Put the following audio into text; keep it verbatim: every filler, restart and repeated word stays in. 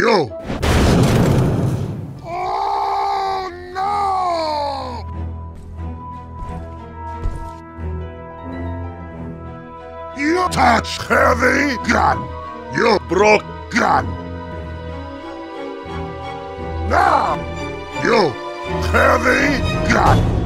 Yo! Oh no! You touch heavy gun! You broke gun! Now! You heavy gun!